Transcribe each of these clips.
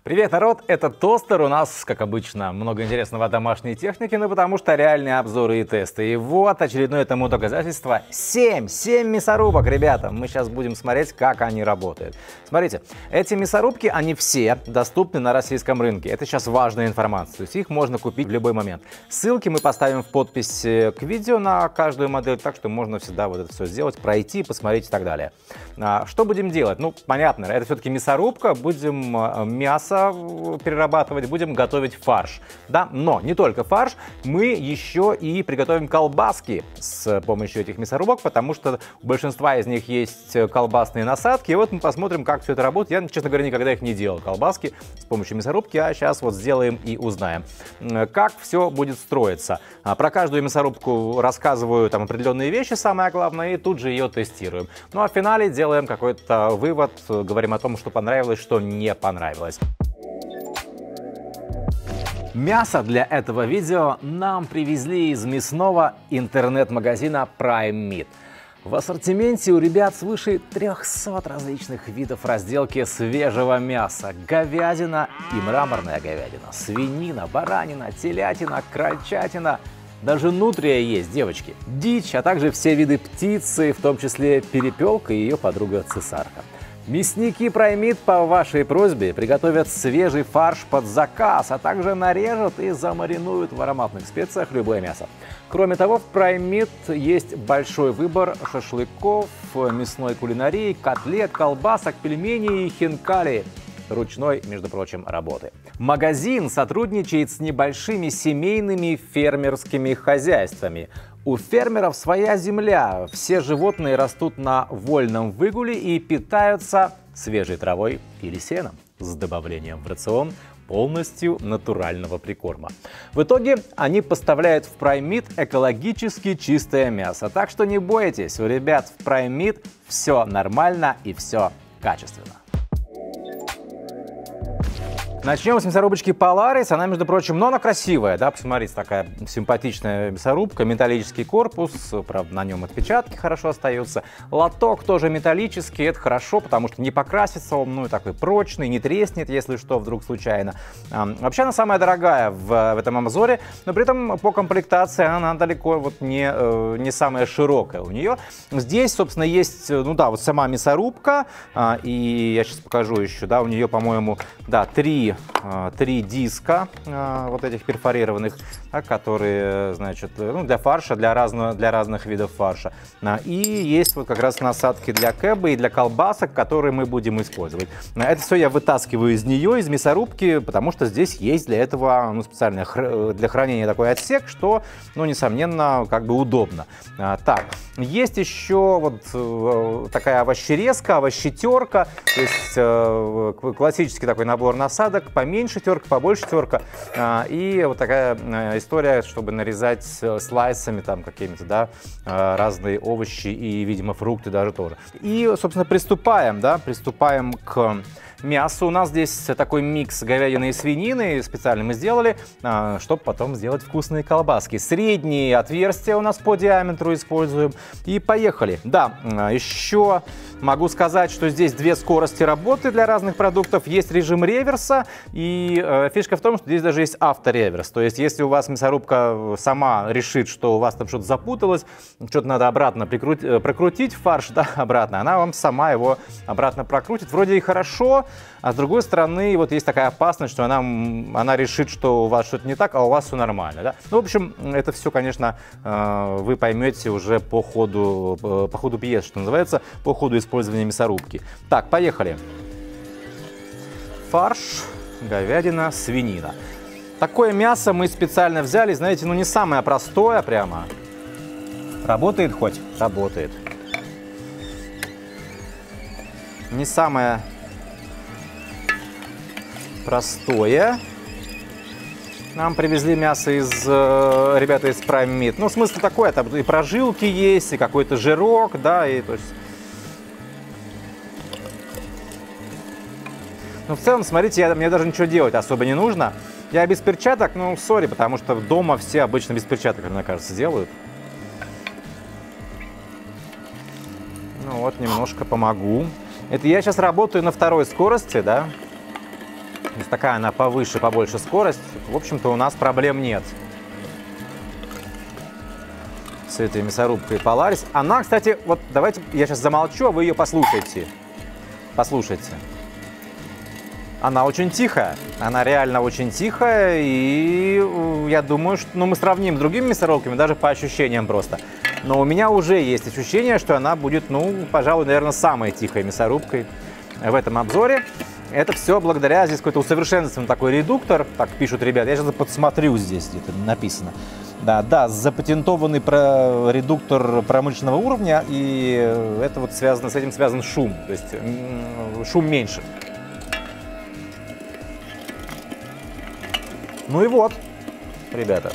Привет, народ! Это тостер. У нас, как обычно, много интересного о домашней технике, но потому что реальные обзоры и тесты. И вот очередное тому доказательство. 7 мясорубок, ребята. Мы сейчас будем смотреть, как они работают. Смотрите, эти мясорубки, они все доступны на российском рынке. Это сейчас важная информация. То есть их можно купить в любой момент. Ссылки мы поставим в подписи к видео на каждую модель, так что можно всегда вот это все сделать, пройти, посмотреть и так далее. Что будем делать? Ну, понятно, это все-таки мясорубка. Будем мясо перерабатывать, будем готовить фарш. Да? Но не только фарш, мы еще и приготовим колбаски с помощью этих мясорубок, потому что у большинства из них есть колбасные насадки. И вот мы посмотрим, как все это работает. Я, честно говоря, никогда их не делал, колбаски с помощью мясорубки, а сейчас вот сделаем и узнаем, как все будет строиться. Про каждую мясорубку рассказываю там определенные вещи, самое главное, и тут же ее тестируем. Ну а в финале делаем какой-то вывод, говорим о том, что понравилось, что не понравилось. Мясо для этого видео нам привезли из мясного интернет-магазина Prime Meat. В ассортименте у ребят свыше 300 различных видов разделки свежего мяса. Говядина и мраморная говядина, свинина, баранина, телятина, крольчатина. Даже нутрия есть, девочки. Дичь, а также все виды птицы, в том числе перепелка и ее подруга цесарка. Мясники Prime Meat по вашей просьбе приготовят свежий фарш под заказ, а также нарежут и замаринуют в ароматных специях любое мясо. Кроме того, в Prime Meat есть большой выбор шашлыков, мясной кулинарии, котлет, колбасок, пельменей и хинкали ручной, между прочим, работы. Магазин сотрудничает с небольшими семейными фермерскими хозяйствами. У фермеров своя земля, все животные растут на вольном выгуле и питаются свежей травой или сеном с добавлением в рацион полностью натурального прикорма. В итоге они поставляют в Prime Meat экологически чистое мясо. Так что не бойтесь, у ребят в Prime Meat все нормально и все качественно. Начнем с мясорубочки Polaris. Она, между прочим, но она красивая, да, посмотрите, такая симпатичная мясорубка, металлический корпус, правда, на нем отпечатки хорошо остаются. Лоток тоже металлический, это хорошо, потому что не покрасится он, ну, такой прочный, не треснет, если что, вдруг случайно. Вообще, она самая дорогая в этом обзоре, но при этом по комплектации она далеко вот не самая широкая у нее. Здесь, собственно, есть, ну да, вот сама мясорубка, и я сейчас покажу еще, да, у нее, по-моему, да, три диска вот этих перфорированных, которые, значит, ну, для фарша, для разных видов фарша. И есть вот как раз насадки для кэба и для колбасок, которые мы будем использовать. Это все я вытаскиваю из нее, из мясорубки, потому что здесь есть для этого, ну, специально для хранения такой отсек, что, ну, несомненно, как бы удобно. Так, есть еще вот такая овощерезка, овощетерка, то есть классический такой набор насадок, поменьше терка, побольше терка, и вот такая история, чтобы нарезать слайсами там какими-то, да, разные овощи и, видимо, фрукты даже тоже. И, собственно, приступаем к мясу. У нас здесь такой микс говядины и свинины, специально мы сделали, чтобы потом сделать вкусные колбаски. Средние отверстия у нас по диаметру используем. И поехали. Да, еще могу сказать, что здесь две скорости работы для разных продуктов. Есть режим реверса, и фишка в том, что здесь даже есть автореверс. То есть, если у вас мясорубка сама решит, что у вас там что-то запуталось, что-то надо обратно прокрутить фарш, да, обратно, она вам сама его обратно прокрутит. Вроде и хорошо, а с другой стороны, вот есть такая опасность, что она решит, что у вас что-то не так, а у вас все нормально. Да? Ну, в общем, это все, конечно, вы поймете уже по ходу пьесы, что называется, по ходу использования мясорубки. Так, поехали. Фарш, говядина, свинина. Такое мясо мы специально взяли, знаете, ну не самое простое прямо. Работает хоть? Работает. Не самое простое. Нам привезли мясо ребята из Prime Meat. Ну, смысл такой, там и прожилки есть, и какой-то жирок, да, и то есть... Ну, в целом, смотрите, мне даже ничего делать особо не нужно. Я без перчаток, ну, сори, потому что дома все обычно без перчаток, мне кажется, делают. Вот, немножко помогу. Это я сейчас работаю на второй скорости, да. То есть такая она повыше, побольше скорость. В общем-то, у нас проблем нет с этой мясорубкой Polaris. Она, кстати, вот давайте я сейчас замолчу, а вы ее послушайте. Послушайте. Она очень тихая. Она реально очень тихая. И я думаю, что мы сравним с другими мясорубками, даже по ощущениям просто. Но у меня уже есть ощущение, что она будет, пожалуй, наверное, самой тихой мясорубкой в этом обзоре. Это все благодаря, здесь какой-то усовершенствованный такой редуктор, так пишут ребята. Я сейчас подсмотрю, здесь где-то написано. Да, запатентованный редуктор промышленного уровня, и это вот связано, с этим связан шум, то есть шум меньше. Ну и вот, ребята,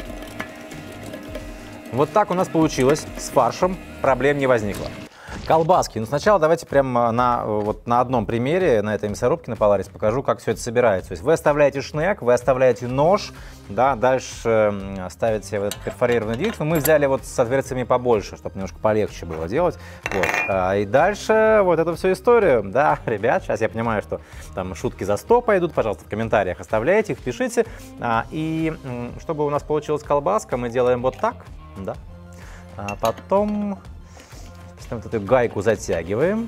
вот так у нас получилось с фаршем, проблем не возникло. Колбаски. Ну, сначала давайте прямо на одном примере, на этой мясорубке, на Polaris, покажу, как все это собирается. То есть вы оставляете шнек, вы оставляете нож, да, дальше ставите вот этот перфорированный двигатель. Мы взяли вот с отверстиями побольше, чтобы немножко полегче было делать. Вот. И дальше вот эту всю историю. Да, ребят, сейчас я понимаю, что там шутки за 100 пойдут. Пожалуйста, в комментариях оставляйте их, пишите. И чтобы у нас получилась колбаска, мы делаем вот так, да. А потом... Вот эту гайку затягиваем.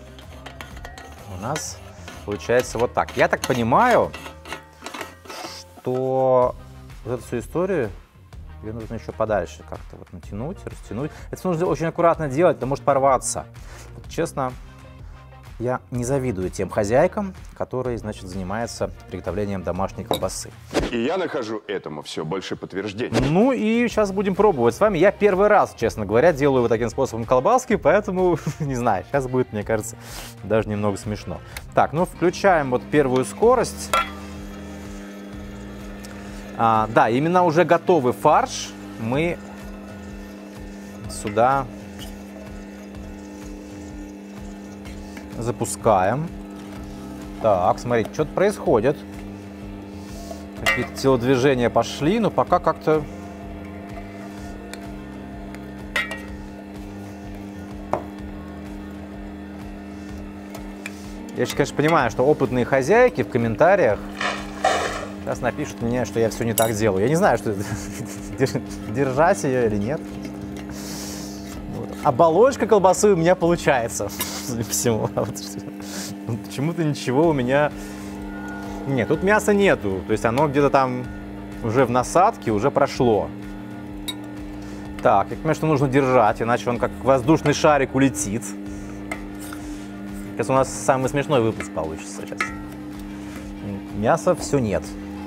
У нас получается вот так. Я так понимаю, что вот эту всю историю ее нужно еще подальше как-то вот натянуть, растянуть. Это нужно очень аккуратно делать, это может порваться. Вот, честно, я не завидую тем хозяйкам, которые, значит, занимаются приготовлением домашней колбасы. И я нахожу этому все больше подтверждений. Ну и сейчас будем пробовать с вами. Я первый раз, честно говоря, делаю вот таким способом колбаски, поэтому, не знаю, сейчас будет, мне кажется, даже немного смешно. Так, ну включаем вот первую скорость. Да, именно уже готовый фарш мы сюда запускаем. Так, смотрите, что-то происходит. Какие-то телодвижения пошли, но пока как-то... Я сейчас, конечно, понимаю, что опытные хозяйки в комментариях сейчас напишут мне, что я все не так делаю. Я не знаю, что держать ее или нет. Оболочка колбасы у меня получается. Всему. Почему-то ничего у меня... Нет, тут мяса нету. То есть оно где-то там уже в насадке, уже прошло. Так, я понимаю, что нужно держать, иначе он как воздушный шарик улетит. Сейчас у нас самый смешной выпуск получится сейчас. Мяса все нет.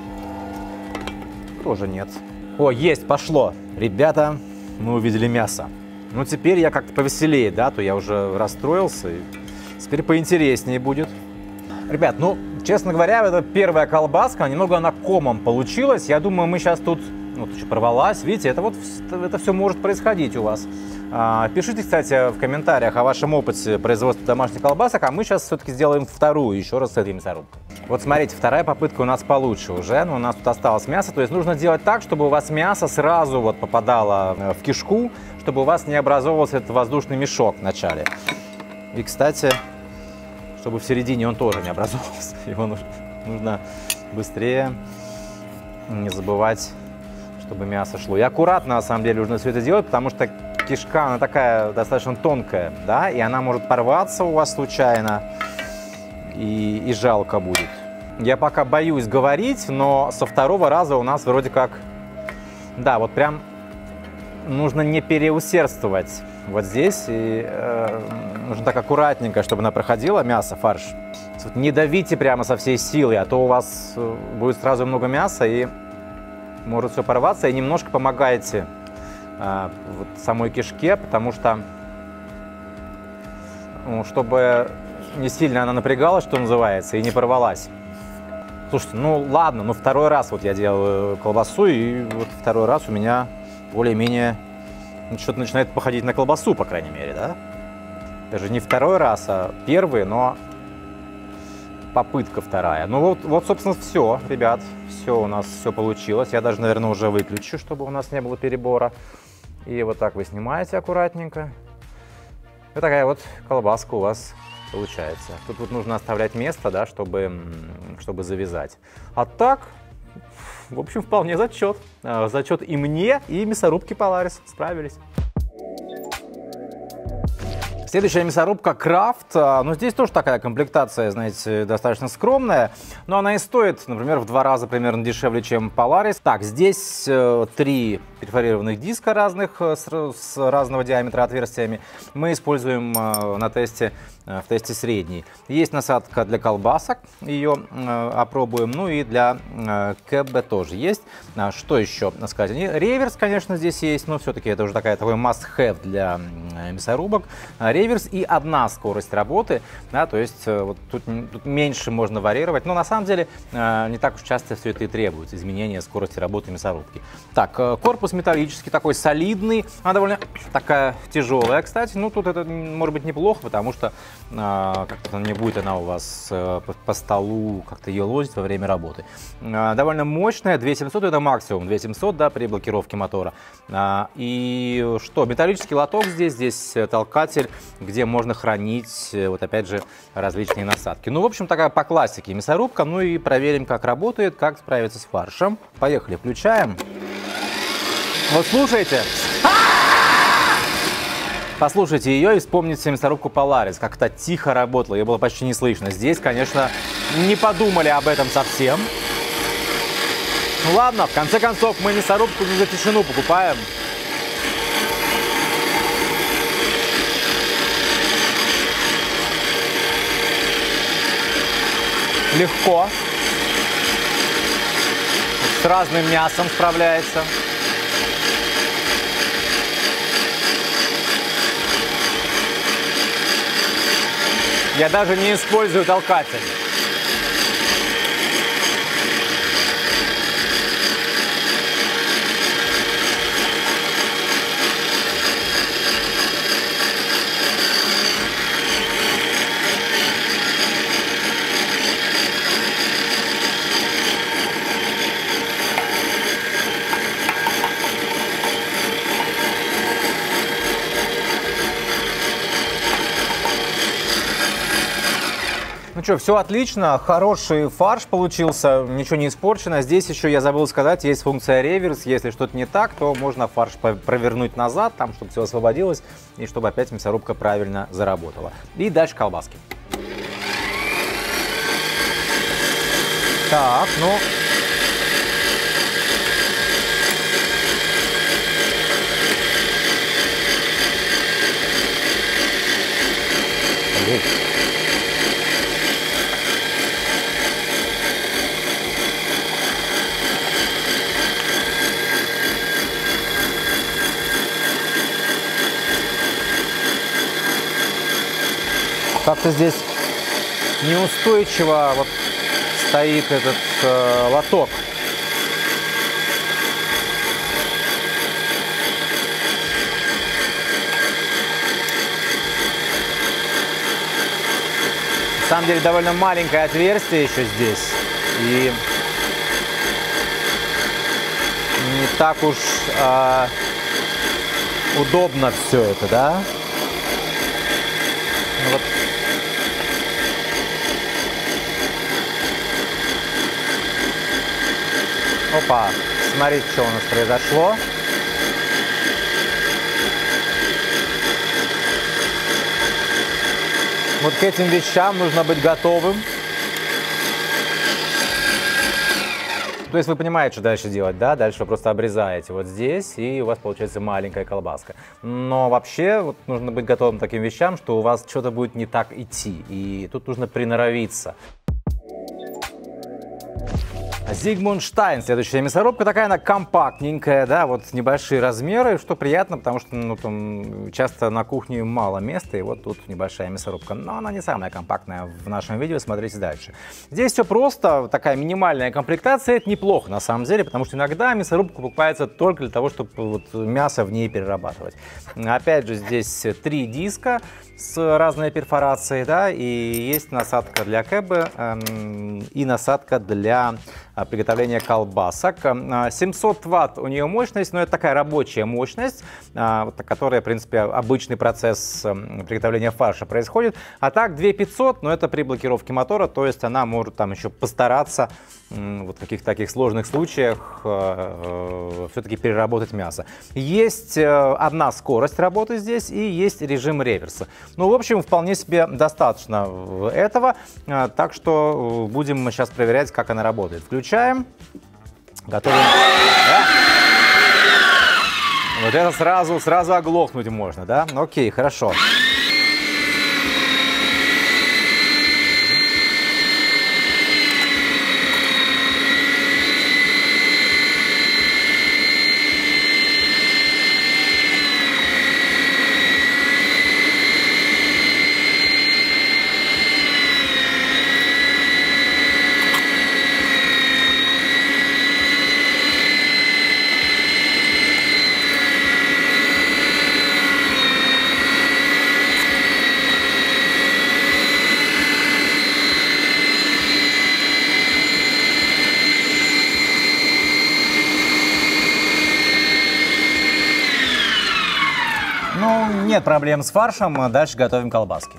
Тоже нет. О, есть, пошло. Ребята, мы увидели мясо. Ну, теперь я как-то повеселее, да, то я уже расстроился. И теперь поинтереснее будет. Ребят, ну, честно говоря, это первая колбаска, немного она комом получилась. Я думаю, мы сейчас тут, вот еще порвалась, видите, это все может происходить у вас. Пишите, кстати, в комментариях о вашем опыте производства домашних колбасок, а мы сейчас все-таки сделаем вторую, еще раз с этой мясорубкой. Вот смотрите, вторая попытка у нас получше уже, но у нас тут осталось мясо, то есть нужно делать так, чтобы у вас мясо сразу вот попадало в кишку, чтобы у вас не образовывался этот воздушный мешок в начале. И, кстати, чтобы в середине он тоже не образовался, его нужно быстрее, не забывать, чтобы мясо шло. И аккуратно, на самом деле, нужно все это делать, потому что кишка, она такая достаточно тонкая, да, и она может порваться у вас случайно, и жалко будет. Я пока боюсь говорить, но со второго раза у нас вроде как, да, вот прям нужно не переусердствовать вот здесь, и нужно так аккуратненько, чтобы она проходила, мясо, фарш. Вот не давите прямо со всей силы, а то у вас будет сразу много мяса, и может все порваться, и немножко помогайте вот самой кишке, потому что, чтобы не сильно она напрягалась, что называется, и не порвалась. Слушайте, ну ладно, но второй раз вот я делаю колбасу, и вот второй раз у меня более-менее что-то начинает походить на колбасу, по крайней мере, да? Даже не второй раз, а первый, но попытка вторая. Ну вот, собственно, все, ребят, все у нас все получилось. Я даже, наверное, уже выключу, чтобы у нас не было перебора. И вот так вы снимаете аккуратненько. Вот такая вот колбаска у вас получается. Тут вот нужно оставлять место, да, чтобы завязать. А так, в общем, вполне зачет. Зачет и мне, и мясорубке Polaris. Справились. Следующая мясорубка Крафт. Ну, здесь тоже такая комплектация, знаете, достаточно скромная. Но она и стоит, например, в 2 раза примерно дешевле, чем Polaris. Так, здесь 3 перфорированных диска разных, с разного диаметра отверстиями. Мы используем в тесте средний. Есть насадка для колбасок, ее опробуем. Ну и для КБ тоже есть. Что еще сказать? Реверс, конечно, здесь есть, но все-таки это уже такой must-have для мясорубок. Реверс и одна скорость работы, да, то есть вот тут меньше можно варьировать, но на самом деле не так уж часто все это и требуется, изменение скорости работы мясорубки. Так, корпус металлический, такой солидный, она довольно такая тяжелая, кстати, ну тут это может быть неплохо, потому что как-то не будет она у вас по столу как-то елозить во время работы. Довольно мощная, 2700 это максимум, 2700, да, при блокировке мотора. И что, металлический лоток здесь толкатель, где можно хранить, вот опять же, различные насадки. Ну, в общем, такая по классике мясорубка. Ну и проверим, как работает, как справиться с фаршем. Поехали, включаем. Вот слушайте. Послушайте ее и вспомните мясорубку Polaris, как-то тихо работала, ее было почти не слышно. Здесь, конечно, не подумали об этом совсем. Ну ладно, в конце концов, мы мясорубку не за тишину покупаем. Легко. С разным мясом справляется. Я даже не использую толкатель. Ну что, все отлично, хороший фарш получился, ничего не испорчено. Здесь еще, я забыл сказать, есть функция реверс. Если что-то не так, то можно фарш провернуть назад, там, чтобы все освободилось, и чтобы опять мясорубка правильно заработала. И дальше колбаски. Так, ну... Как-то здесь неустойчиво вот стоит этот лоток. На самом деле довольно маленькое отверстие еще здесь. И не так уж удобно все это, да? Ну, вот. Опа, смотрите, что у нас произошло. Вот к этим вещам нужно быть готовым. То есть вы понимаете, что дальше делать, да? Дальше вы просто обрезаете вот здесь, и у вас получается маленькая колбаска. Но вообще вот нужно быть готовым к таким вещам, что у вас что-то будет не так идти. И тут нужно приноровиться. Зигмундштайн, следующая мясорубка, такая она компактненькая, да, вот небольшие размеры, что приятно, потому что, ну, там часто на кухне мало места, и вот тут небольшая мясорубка, но она не самая компактная в нашем видео, смотрите дальше. Здесь все просто, такая минимальная комплектация, это неплохо на самом деле, потому что иногда мясорубка покупается только для того, чтобы вот мясо в ней перерабатывать. Опять же, здесь 3 диска с разной перфорацией, да, и есть насадка для КБ и насадка для приготовления колбасок. 700 ватт у нее мощность, но это такая рабочая мощность, которая, в принципе, обычный процесс приготовления фарша происходит. А так 2500, но это при блокировке мотора, то есть она может там еще постараться вот в каких-то таких сложных случаях все-таки переработать мясо. Есть одна скорость работы здесь и есть режим реверса. Ну, в общем, вполне себе достаточно этого, так что будем сейчас проверять, как она работает. Включаем, готовим. Да? Вот это сразу оглохнуть можно, да? Окей, хорошо. Ну, нет проблем с фаршем, дальше готовим колбаски.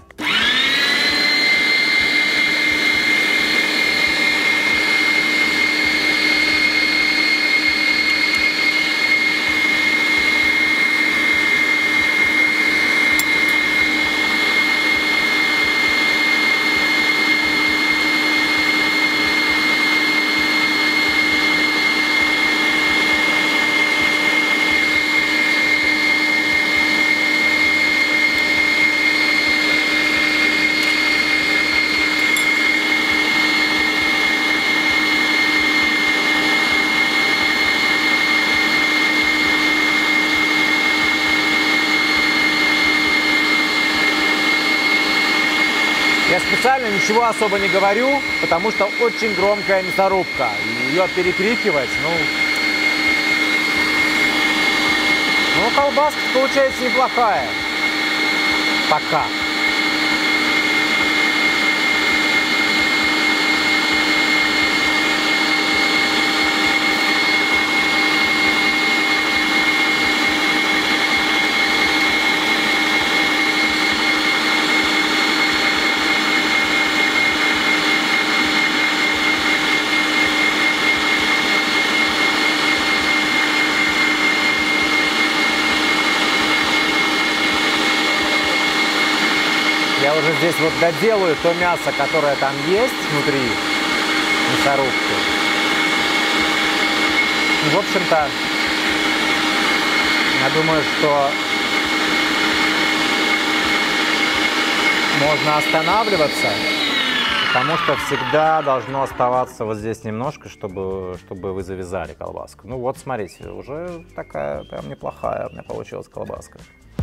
Я специально ничего особо не говорю, потому что очень громкая мясорубка. Ее перекрикивать, ну колбаска получается неплохая. Пока. Я уже здесь вот доделаю то мясо, которое там есть внутри мясорубки. В общем-то, я думаю, что можно останавливаться, потому что всегда должно оставаться вот здесь немножко, чтобы вы завязали колбаску. Ну вот, смотрите, уже такая прям неплохая у меня получилась колбаска.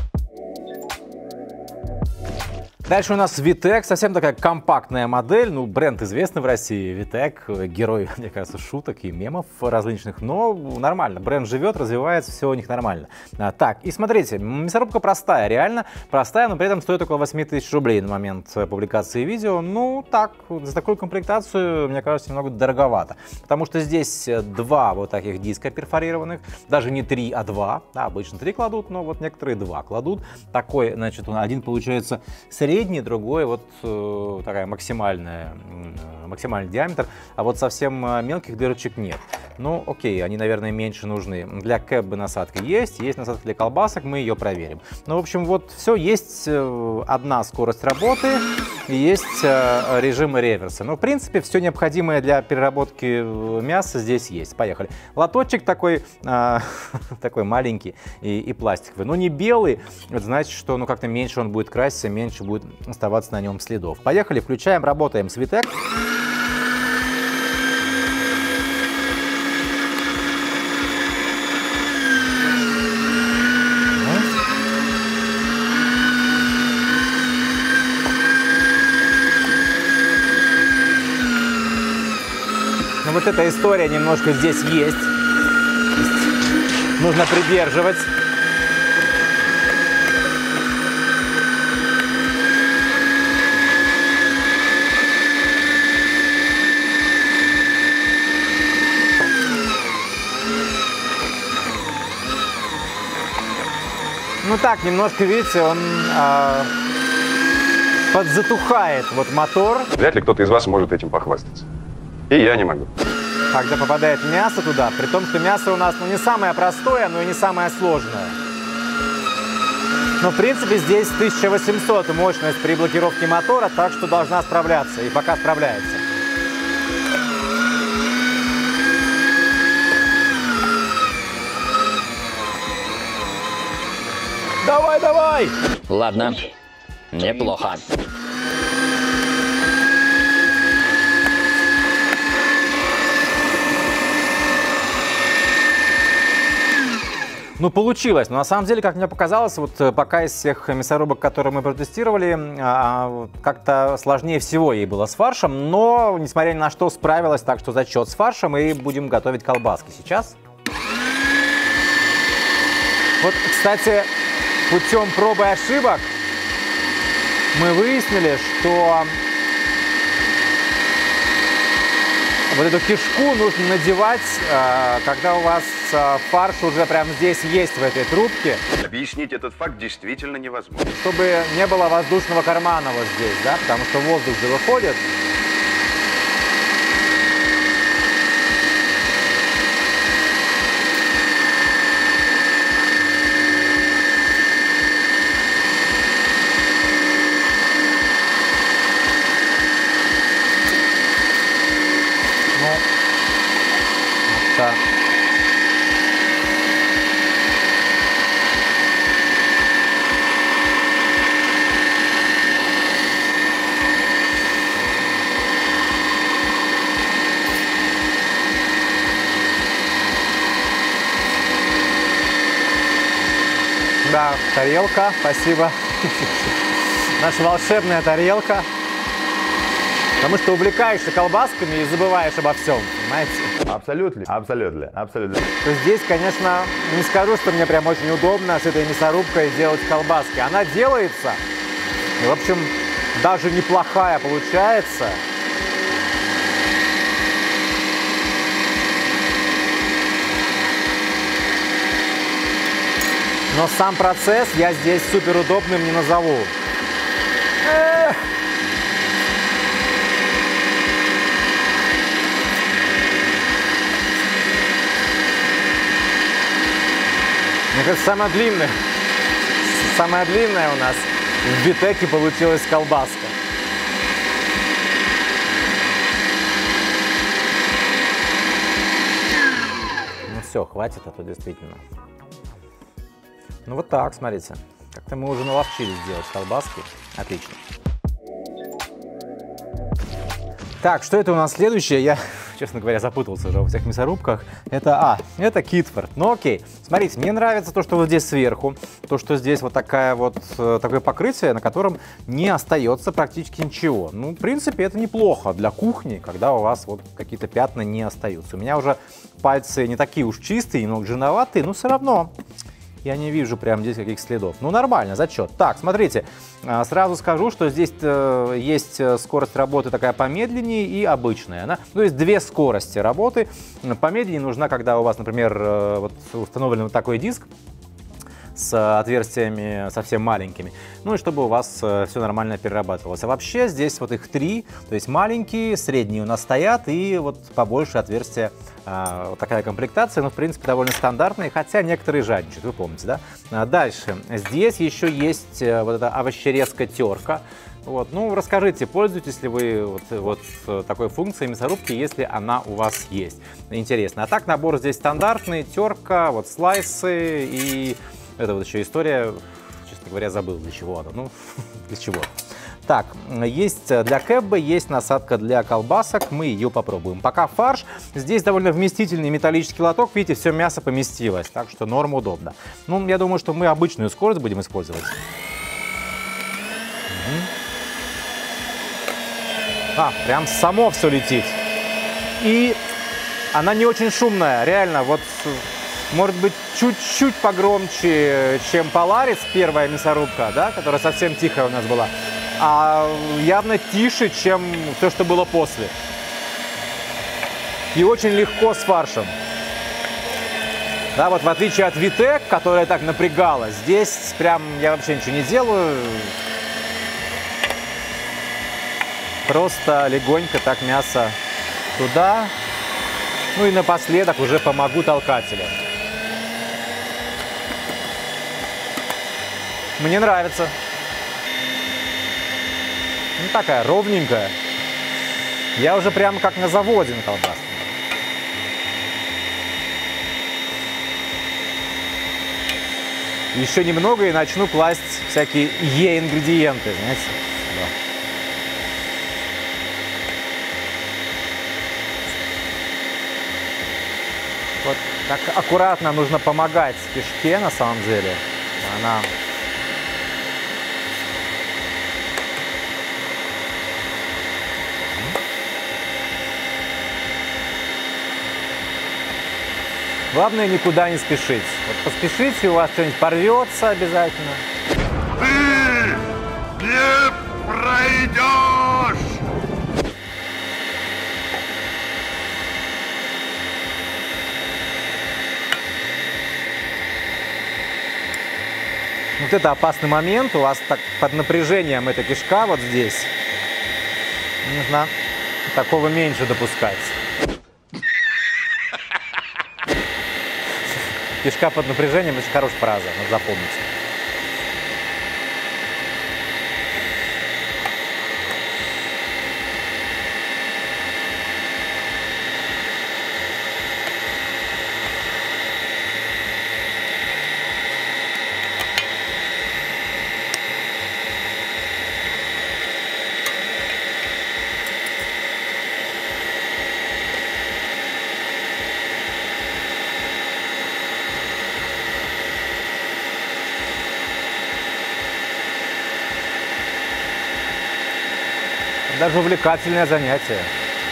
Дальше у нас Витек, совсем такая компактная модель, ну, бренд известный в России, Витек, герой, мне кажется, шуток и мемов различных, но нормально, бренд живет, развивается, все у них нормально. Так, и смотрите, мясорубка простая, реально простая, но при этом стоит около 8000 рублей на момент публикации видео, ну, так, за такую комплектацию, мне кажется, немного дороговато, потому что здесь два вот таких диска перфорированных, даже не 3, а 2, да, обычно 3 кладут, но вот некоторые 2 кладут, такой, значит, один получается средний, другой вот такая максимальный диаметр, а вот совсем мелких дырочек нет. Ну, окей, они, наверное, меньше нужны. Для кэбы насадка есть насадка для колбасок, мы ее проверим. Ну, в общем, вот все, есть одна скорость работы, и есть режим реверса. Ну, в принципе, все необходимое для переработки мяса здесь есть. Поехали. Лоточек такой, такой маленький и пластиковый, но не белый, это значит, что ну как-то меньше он будет краситься, меньше будет оставаться на нем следов. Поехали, включаем, работаем с Витек. Ну, вот эта история немножко здесь есть. Нужно придерживать. Ну так, немножко, видите, он подзатухает вот мотор. Вряд ли кто-то из вас может этим похвастаться. И я не могу. Когда попадает мясо туда, при том, что мясо у нас не самое простое, но и не самое сложное. Но, в принципе, здесь 1800 мощность при блокировке мотора, так что должна справляться, и пока справляется. Давай, давай! Ладно, неплохо. Ну, получилось. Но на самом деле, как мне показалось, вот пока из всех мясорубок, которые мы протестировали, как-то сложнее всего ей было с фаршем. Но, несмотря ни на что, справилась, так что зачет с фаршем. И будем готовить колбаски сейчас. Вот, кстати, путем проб и ошибок мы выяснили, что вот эту кишку нужно надевать, когда у вас фарш уже прямо здесь есть, в этой трубке. Объяснить этот факт действительно невозможно. Чтобы не было воздушного кармана вот здесь, да, потому что воздух же выходит. Да. Да, тарелка, спасибо. Наша волшебная тарелка. Потому что увлекаешься колбасками и забываешь обо всем, понимаете? Абсолютно, абсолютно, абсолютно. То здесь, конечно, не скажу, что мне прям очень удобно с этой мясорубкой делать колбаски. Она делается, и, в общем, даже неплохая получается. Но сам процесс я здесь суперудобным не назову. Мне кажется, самая длинная у нас в Витеке получилась колбаска. Ну все, хватит, а то действительно. Ну вот так, смотрите. Как-то мы уже наловчились делать колбаски. Отлично. Так, что это у нас следующее? Я, честно говоря, запутался уже во всех мясорубках. Это Китфорд. Ну окей. Смотрите, мне нравится то, что вот здесь сверху. То, что здесь вот такое покрытие, на котором не остается практически ничего. Ну, в принципе, это неплохо для кухни, когда у вас вот какие-то пятна не остаются. У меня уже пальцы не такие уж чистые, немного жирноватые, но все равно я не вижу прямо здесь каких следов. Ну, нормально, зачет. Так, смотрите, сразу скажу, что здесь есть скорость работы такая помедленнее и обычная. То есть две скорости работы. Помедленнее нужна, когда у вас, например, вот установлен вот такой диск с отверстиями совсем маленькими, ну и чтобы у вас все нормально перерабатывалось. А вообще здесь вот их три, то есть маленькие, средние у нас стоят и вот побольше отверстия, вот такая комплектация, ну в принципе довольно стандартная, хотя некоторые жадничают, вы помните, да? Дальше, здесь еще есть вот эта овощерезка-терка. Вот. Ну, расскажите, пользуетесь ли вы вот такой функцией мясорубки, если она у вас есть? Интересно. А так набор здесь стандартный, терка, вот слайсы и это вот еще история, честно говоря, забыл для чего она. Ну, для чего. Так, есть для кэббы, есть насадка для колбасок, мы ее попробуем. Пока фарш, здесь довольно вместительный металлический лоток, видите, все мясо поместилось, так что норм удобно. Ну, я думаю, что мы обычную скорость будем использовать. Прям само все летит. И она не очень шумная, реально, вот может быть чуть-чуть погромче, чем Polaris, первая мясорубка, да, которая совсем тихая у нас была, а явно тише, чем то, что было после. И очень легко с фаршем. Да, вот в отличие от Витек, которая так напрягала, здесь прям я вообще ничего не делаю. Просто легонько так мясо туда. Ну и напоследок уже помогу толкателю. Мне нравится. Ну, такая ровненькая. Я уже прямо как на заводе на колбаске. Еще немного и начну класть всякие Е-ингредиенты, знаете. Да. Вот так аккуратно нужно помогать кишке на самом деле. Она... Главное никуда не спешить. Вот поспешите, у вас что-нибудь порвется обязательно. Ты не пройдешь! Вот это опасный момент. У вас так под напряжением эта кишка вот здесь. Нужно такого меньше допускать. Кишка под напряжением — очень хорошая фраза, надо запомнить. Даже увлекательное занятие.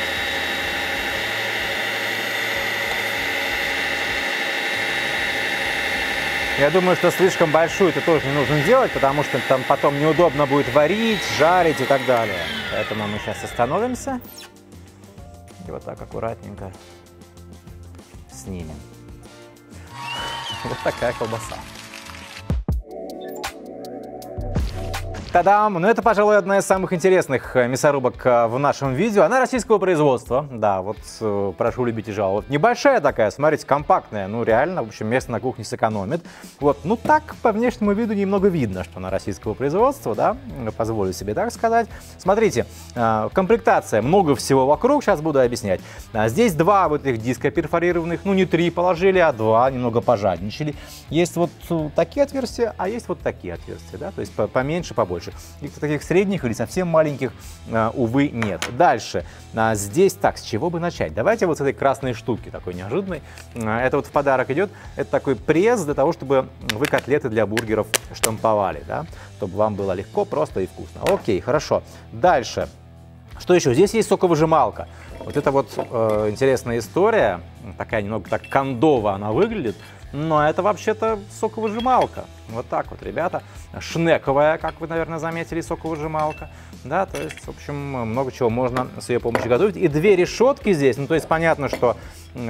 Я думаю, что слишком большую это тоже не нужно делать, потому что там потом неудобно будет варить, жарить и так далее. Поэтому мы сейчас остановимся и вот так аккуратненько снимем. Вот такая колбаса. Та-дам! Ну, это, пожалуй, одна из самых интересных мясорубок в нашем видео. Она российского производства. Да, вот прошу любить и жаловать. Небольшая такая, смотрите, компактная. Ну, реально, в общем, место на кухне сэкономит. Вот, ну, так, по внешнему виду немного видно, что она российского производства, да. Позволю себе так сказать. Смотрите, комплектация, много всего вокруг, сейчас буду объяснять. Здесь два вот этих диска перфорированных, ну, не 3 положили, а 2, немного пожадничали. Есть вот такие отверстия, а есть вот такие отверстия, да, то есть поменьше, побольше. Каких-то таких средних или совсем маленьких, увы, нет. Дальше. Здесь так, с чего бы начать? Давайте вот с этой красной штуки, такой неожиданной. Это вот в подарок идет. Это такой пресс для того, чтобы вы котлеты для бургеров штамповали, да? Чтобы вам было легко, просто и вкусно. Окей, хорошо. Дальше. Что еще? Здесь есть соковыжималка. Вот это вот интересная история. Такая немного так кондово она выглядит. Но это вообще-то соковыжималка. Вот так вот, ребята. Шнековая, как вы, наверное, заметили, соковыжималка. Да, то есть, в общем, много чего можно с ее помощью готовить. И две решетки здесь. Ну, то есть, понятно, что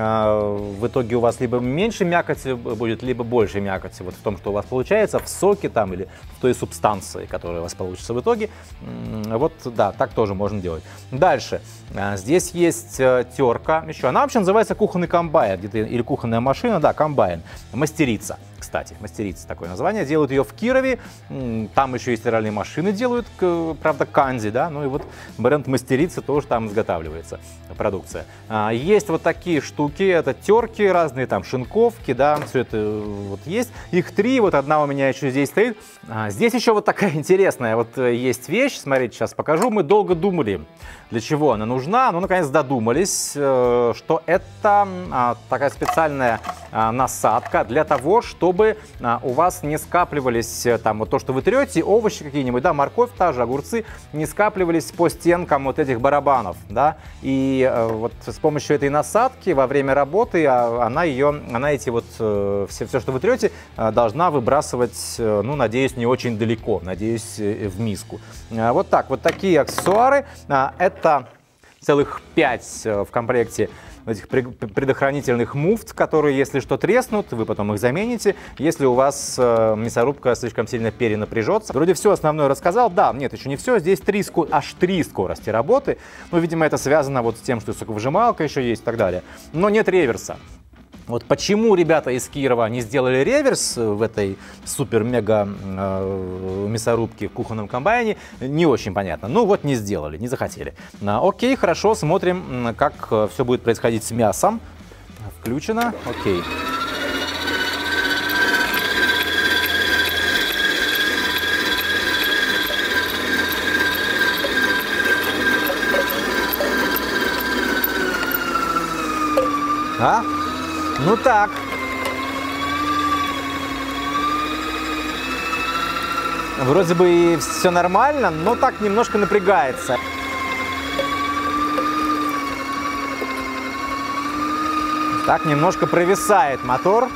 в итоге у вас либо меньше мякоти будет, либо больше мякоти. Вот в том, что у вас получается в соке там или в той субстанции, которая у вас получится в итоге. Вот, да, так тоже можно делать. Дальше. Здесь есть терка еще. Она вообще называется кухонный комбайн, где-то, или кухонная машина, да, комбайн. Мастерица, кстати, мастерица такое название. Делают ее в Кирове. Там еще и стиральные машины делают, правда, Канди, да. Ну и вот бренд Мастерица тоже там изготавливается продукция. Есть вот такие штуки, это терки разные, там шинковки, да, все это вот есть. Их 3, вот одна у меня еще здесь стоит. Здесь еще вот такая интересная вот есть вещь, смотрите, сейчас покажу. Мы долго думали, для чего она нужна, но наконец додумались, что это такая специальная насадка для того, чтобы у вас не скапливались там вот то, что вы трете, овощи какие-нибудь, да, морковь та же, огурцы, не скапливались по стенкам вот этих барабанов, да, и вот с помощью этой насадки во время работы она эти вот все, что вы трете, должна выбрасывать, ну, надеюсь, не очень далеко, надеюсь, в миску. Вот так, вот такие аксессуары. Это целых 5 в комплекте этих предохранительных муфт, которые, если что, треснут, вы потом их замените, если у вас мясорубка слишком сильно перенапряжется. Вроде все основное рассказал. Да, нет, еще не все. Здесь аж три скорости работы. Ну, видимо, это связано вот с тем, что соковыжималка еще есть и так далее. Но нет реверса. Вот почему ребята из Кирова не сделали реверс в этой супер-мега мясорубке в кухонном комбайне, не очень понятно. Ну вот не сделали, не захотели. Окей, хорошо, смотрим, как все будет происходить с мясом. Включено, окей. Ну так. Вроде бы и все нормально, но так немножко напрягается. Так немножко провисает мотор.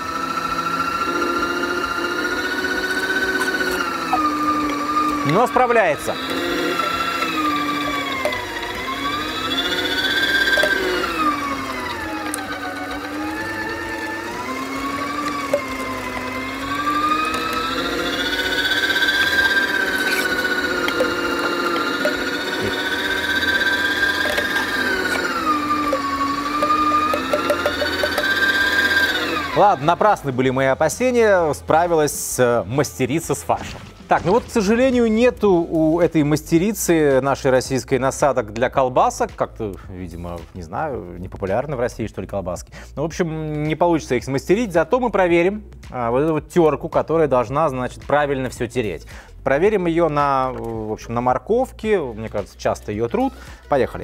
Но справляется. Ладно, напрасны были мои опасения, справилась мастерица с фаршем. Так, ну вот, к сожалению, нету у этой мастерицы нашей российской насадок для колбасок. Как-то, видимо, не знаю, не популярны в России, что ли, колбаски. Ну, в общем, не получится их смастерить, зато мы проверим вот эту вот терку, которая должна, значит, правильно все тереть. Проверим ее на, в общем, на морковке, мне кажется, часто ее трут. Поехали.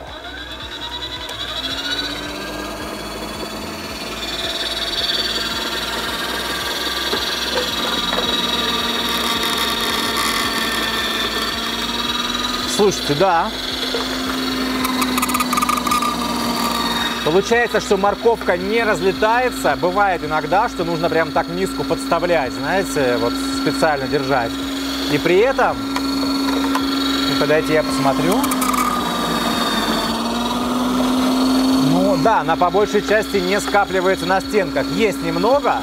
Слушайте, да. Получается, что морковка не разлетается. Бывает иногда, что нужно прям так миску подставлять, знаете, вот специально держать. И при этом, ну-ка дайте я посмотрю. Ну да, она по большей части не скапливается на стенках. Есть немного.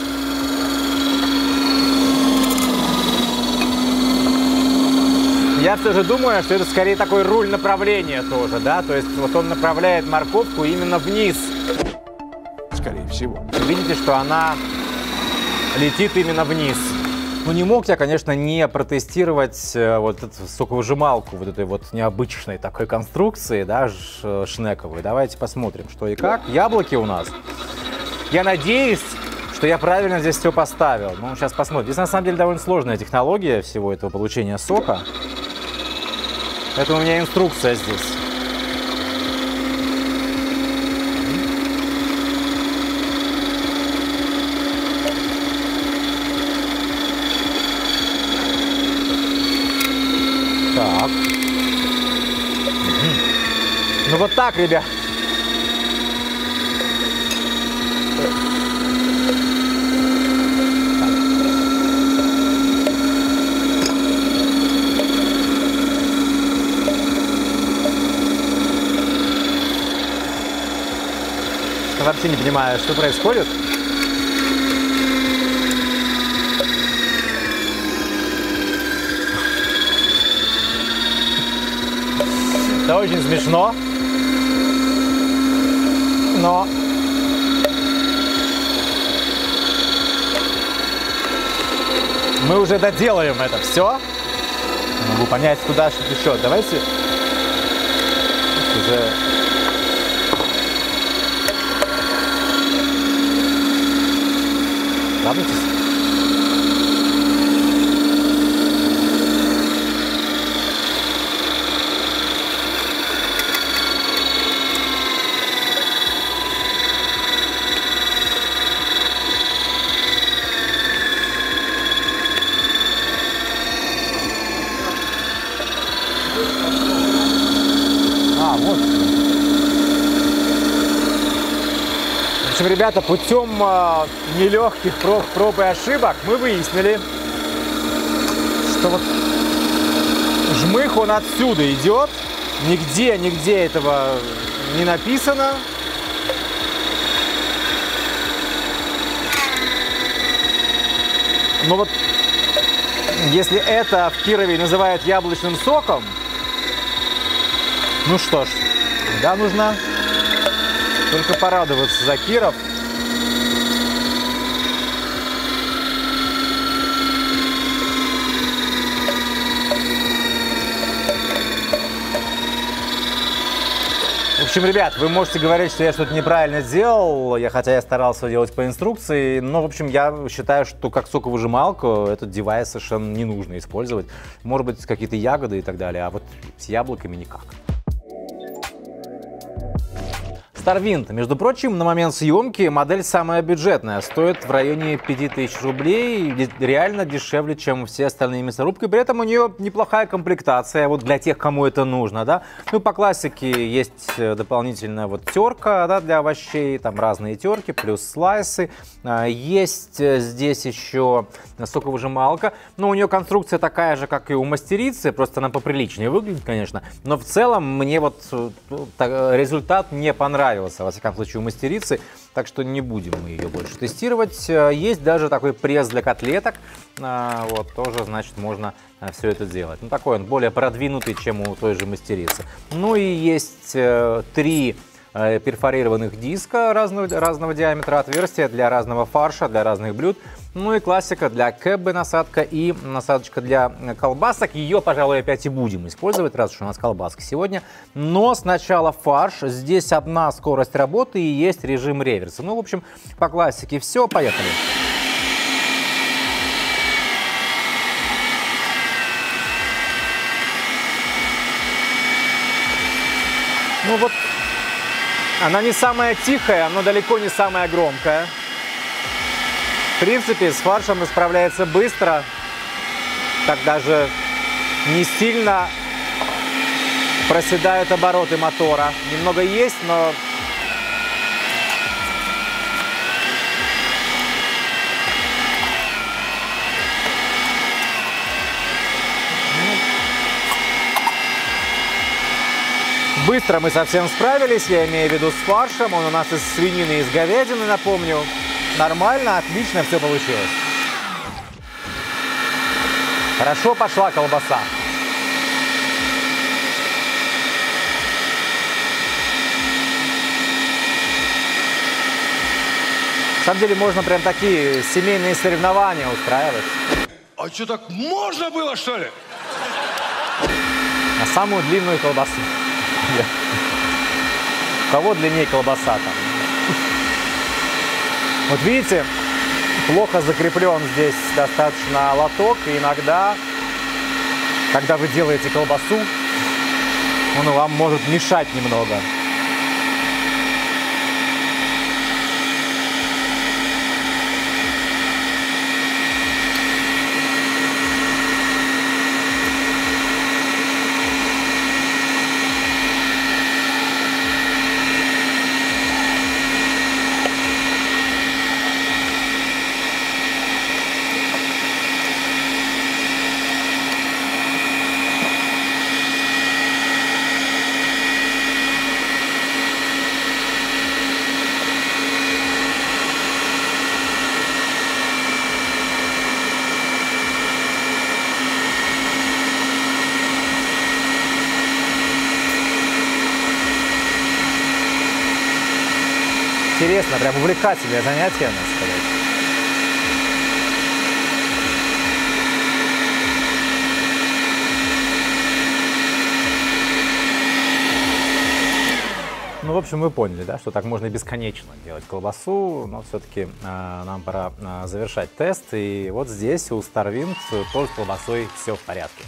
Я все же думаю, что это скорее такой руль направления тоже, да? То есть вот он направляет морковку именно вниз. Скорее всего. Видите, что она летит именно вниз. Ну не мог я, конечно, не протестировать вот эту соковыжималку вот этой вот необычной такой конструкции, да, шнековой. Давайте посмотрим, что и как. Яблоки у нас. Я надеюсь, что я правильно здесь все поставил. Ну, сейчас посмотрим. Здесь на самом деле довольно сложная технология всего этого получения сока. Это у меня инструкция здесь. Так. Ну вот так, ребят. Я вообще не понимаю, что происходит. Это очень смешно. Но мы уже доделаем это все. Не могу понять, куда что-то еще. Давайте уже... Радуйтесь. Вот. В общем, ребята, путем нелегких проб и ошибок мы выяснили, что вот жмых он отсюда идет, нигде этого не написано. Ну вот, если это в Кирове называют яблочным соком, ну что ж, да, нужно только порадоваться за Киров. В общем, ребят, вы можете говорить, что я что-то неправильно сделал, хотя я старался делать по инструкции, но, в общем, я считаю, что как соковыжималку этот девайс совершенно не нужно использовать. Может быть, какие-то ягоды и так далее, а вот с яблоками никак. Starwind, между прочим, на момент съемки модель самая бюджетная, стоит в районе 5000 рублей, реально дешевле, чем все остальные мясорубки, при этом у нее неплохая комплектация, вот для тех, кому это нужно, да. Ну, по классике есть дополнительная вот терка, да, для овощей, там разные терки, плюс слайсы, есть здесь еще соковыжималка, но у нее конструкция такая же, как и у мастерицы, просто она поприличнее выглядит, конечно, но в целом мне вот результат не понравился. Во всяком случае, у мастерицы, так что не будем мы ее больше тестировать. Есть даже такой пресс для котлеток, вот, тоже, значит, можно все это делать. Ну, такой он более продвинутый, чем у той же мастерицы. Ну и есть 3 перфорированных диска разного диаметра, отверстия для разного фарша, для разных блюд. Ну и классика для кэббы насадка и насадочка для колбасок. Ее, пожалуй, опять и будем использовать, раз уж у нас колбаска сегодня. Но сначала фарш. Здесь одна скорость работы и есть режим реверса. Ну, в общем, по классике все. Поехали. Ну вот, она не самая тихая, но далеко не самая громкая. В принципе, с фаршем справляется быстро, так даже не сильно проседают обороты мотора. Немного есть, но быстро мы совсем справились, я имею в виду с фаршем. Он у нас из свинины и из говядины, напомню. Нормально, отлично все получилось. Хорошо пошла колбаса. На самом деле можно прям такие семейные соревнования устраивать. А что, так можно было, что ли? На самую длинную колбасу. У кого длиннее колбаса там? Вот видите, плохо закреплен здесь достаточно лоток, и иногда, когда вы делаете колбасу, он вам может мешать немного. Интересно, прям увлекательное занятие, надо сказать. Ну, в общем, вы поняли, да, что так можно бесконечно делать колбасу, но все-таки нам пора завершать тест. И вот здесь у Starwind тоже с колбасой все в порядке.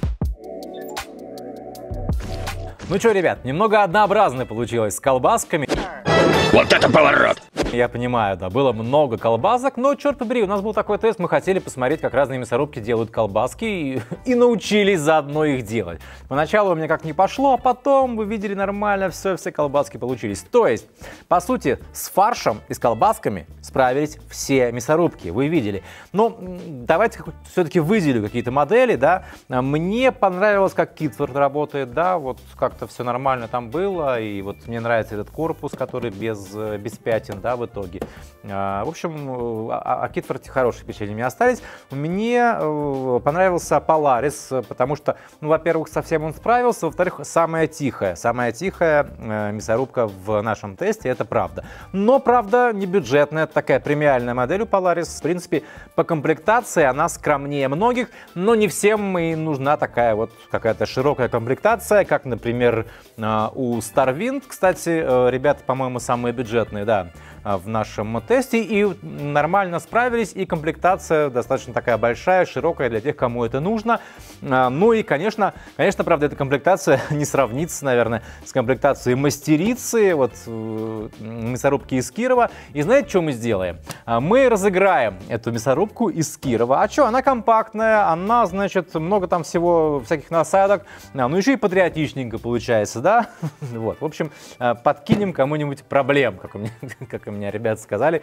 Ну что, ребят, немного однообразно получилось с колбасками. Вот это поворот! Я понимаю, да, было много колбасок, но, черт побери, у нас был такой тест, мы хотели посмотреть, как разные мясорубки делают колбаски и научились заодно их делать. Поначалу у меня как не пошло, а потом, вы видели, нормально все колбаски получились. То есть, по сути, с фаршем и с колбасками справились все мясорубки, вы видели. Но давайте все-таки выделю какие-то модели, да. Мне понравилось, как Kidsford работает, да, вот как-то все нормально там было, и вот мне нравится этот корпус, который без пятен, да, в итоге. В общем, о Китфорте хорошие впечатления мне остались. Мне понравился Polaris, потому что, ну, во-первых, совсем он справился, во-вторых, самая тихая мясорубка в нашем тесте, это правда. Но, правда, не бюджетная, это такая премиальная модель у Polaris. В принципе, по комплектации она скромнее многих, но не всем и нужна такая вот какая-то широкая комплектация, как, например, у Starwind. Кстати, ребята, по-моему, самые бюджетные, да, в нашем тесте, и нормально справились, и комплектация достаточно такая большая, широкая для тех, кому это нужно. Ну и, конечно, правда, эта комплектация не сравнится, наверное, с комплектацией мастерицы, вот мясорубки из Кирова. И знаете, что мы сделаем? Мы разыграем эту мясорубку из Кирова. А что, она компактная, она, значит, много там всего, всяких насадок, ну еще и патриотичненько получается, да? Вот, в общем, подкинем кому-нибудь проблем, как у меня ребята сказали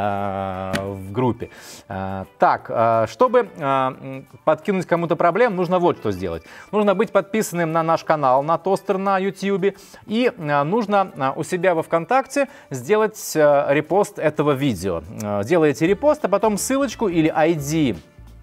в группе. Так, чтобы подкинуть кому-то проблем, нужно вот что сделать. Нужно быть подписанным на наш канал, на Тостер на YouTube, и нужно у себя во ВКонтакте сделать репост этого видео. Делаете репост, а потом ссылочку или ID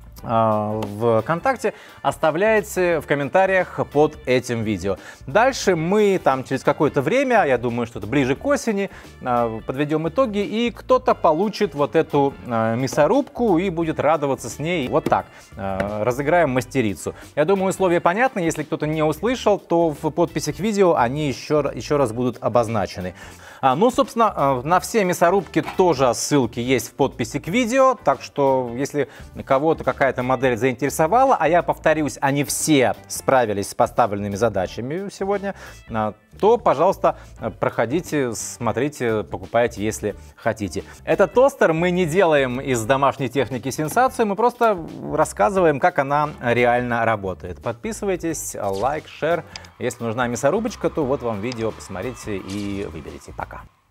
в ВКонтакте оставляете в комментариях под этим видео. Дальше мы там через какое-то время, я думаю, что это ближе к осени, подведем итоги, и кто-то получит вот эту мясорубку и будет радоваться с ней. Вот так. Разыграем мастерицу. Я думаю, условия понятны. Если кто-то не услышал, то в подписи к видео они еще раз будут обозначены. Ну, собственно, на все мясорубки тоже ссылки есть в подписи к видео, так что если кого-то какая-то модель заинтересовала, а я повторюсь, они все справились с поставленными задачами сегодня, то, пожалуйста, проходите, смотрите, покупайте, если хотите. Этот тостер мы не делаем из домашней техники сенсацию, мы просто рассказываем, как она реально работает. Подписывайтесь, лайк, шер. Если нужна мясорубочка, то вот вам видео, посмотрите и выберите. Пока.